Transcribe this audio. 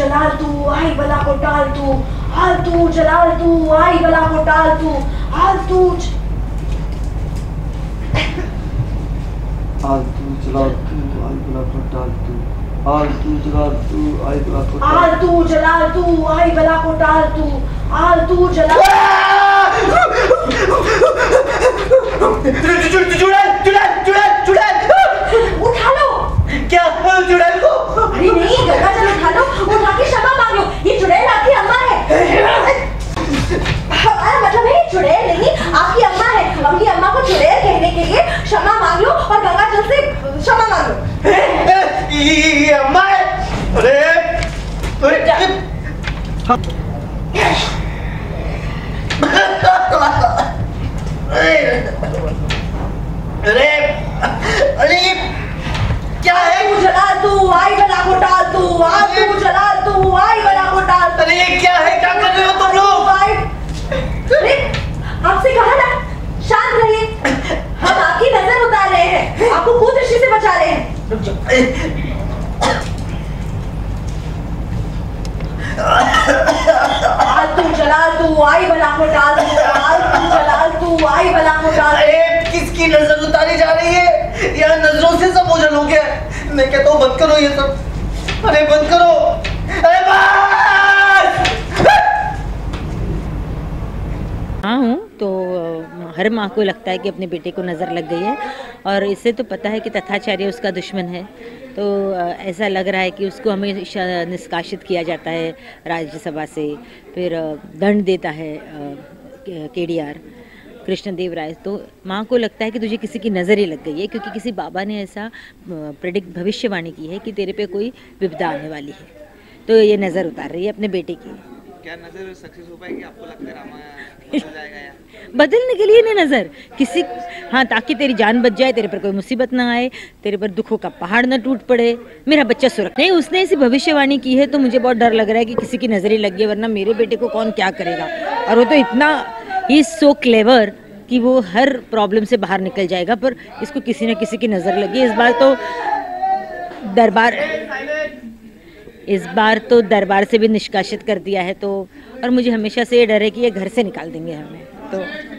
जलाल तू आई बला को टाल तू, हाल तू जलाल तू आई बला को टाल तू, हाल तू हाल तू जलाल तू आई बला को टाल तू, हाल तू जलाल तू आई बला को टाल, हाल तू जलाल तू आई बला को टाल तू, हाल तू जलाल उठा लो। क्या चुड़ैल को? अरे नहीं गंगा जल उठा लो, उठा के क्षमा मांग लो। ये चुड़ैल आपकी अम्मा है। मतलब है ये चुड़ैल नहीं आपकी अम्मा है। अपनी अम्मा को चुड़ैल कहने के लिए क्षमा मांग लो और गंगा जल से क्षमा मांग लो। ये अम्मा है? अरे अरे अरे क्या है? तू जलाल तू आई बला को टाल तू, हाल तू जलाल तू आई बला को टाल तू। अरे ये क्या है? क्या कर रहे हो तुम लोग? अरे आपसे कहा ना शांत रहिए, हम आपकी नजर उतार रहे हैं, आपको कुदृष्टि से बचा रहे हैं। रुक जाओ। हाल तू जलाल तू आई बला को टाल तू, हाल तू जलाल तू आई बला को टाल। अरे किसकी नजर उतारी जा रही है? यार नजरों से सब ओझल हो गया। मैं कहता हूँ बंद करो ये सब। अरे बंद करो। अरे बस! हाँ हूँ तो हर माँ को लगता है कि अपने बेटे को नज़र लग गई है, और इससे तो पता है कि तथाचार्य उसका दुश्मन है। तो ऐसा लग रहा है कि उसको हमेशा निष्कासित किया जाता है राज्यसभा से, फिर दंड देता है केडीआर कृष्णदेव राय। तो माँ को लगता है कि तुझे किसी की नज़र ही लग गई है, क्योंकि किसी बाबा ने ऐसा प्रेडिक्ट भविष्यवाणी की है कि तेरे पे कोई विपदा आने वाली है, तो ये नज़र उतार रही है अपने बेटे की। क्या नजर सक्सेस हो पाएगी? आपको लगता है रामायण बदल जाएगा या? बदलने के लिए नहीं नज़र किसी, हाँ, ताकि तेरी जान बच जाए, तेरे पर कोई मुसीबत ना आए, तेरे पर दुखों का पहाड़ ना टूट पड़े, मेरा बच्चा सुरक्षित। नहीं, उसने ऐसी भविष्यवाणी की है तो मुझे बहुत डर लग रहा है कि किसी की नज़र ही लग गई, वरना मेरे बेटे को कौन क्या करेगा। और वो तो इतना ही सो क्लेवर कि वो हर प्रॉब्लम से बाहर निकल जाएगा, पर इसको किसी न किसी की नज़र लगी। इस बार तो दरबार से भी निष्कासित कर दिया है। तो और मुझे हमेशा से ये डर है कि ये घर से निकाल देंगे हमें। तो